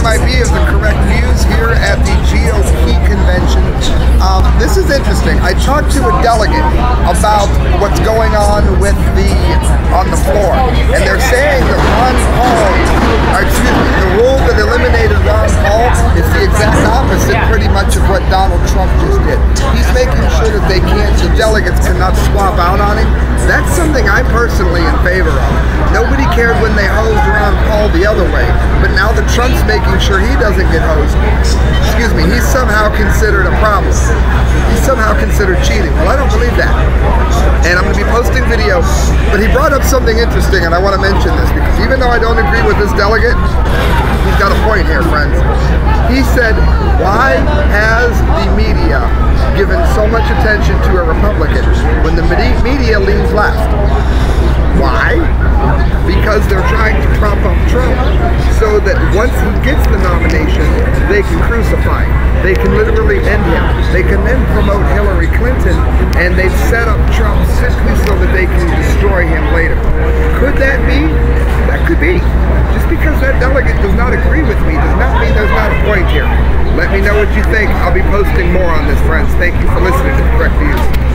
might be of the correct views here at the GOP convention. This is interesting. I talked to a delegate about what's going on with on the floor, and they're saying that the rule that eliminated Ron Paul is the exact opposite, pretty much, of what Donald Trump just did. He's making sure that the delegates cannot swap out on him. That's something I'm personally in favor of. Nobody cared when they hosed Ron Paul the other way, but now that Trump's making sure he doesn't get hosed, he's somehow considered a problem. He's somehow considered cheating. Well, I don't believe that. And I'm going to be posting videos, but he brought up something interesting, and I want to mention this, because even though I don't agree with this delegate, he's got a point here, friends. He said, why has the media given so much attention to a Republican when the media leans left? Why? Because they're trying to prop up Trump so that once he gets the nomination, they can crucify him. They can literally end him. They can then promote Hillary Clinton, and they've set up Trump simply so that they can destroy him later. Could that be? That could be. Just because that delegate does not agree with me does not mean there's not a point here. Let me know what you think. I'll be posting more on this, friends. Thank you for listening to Correct Views.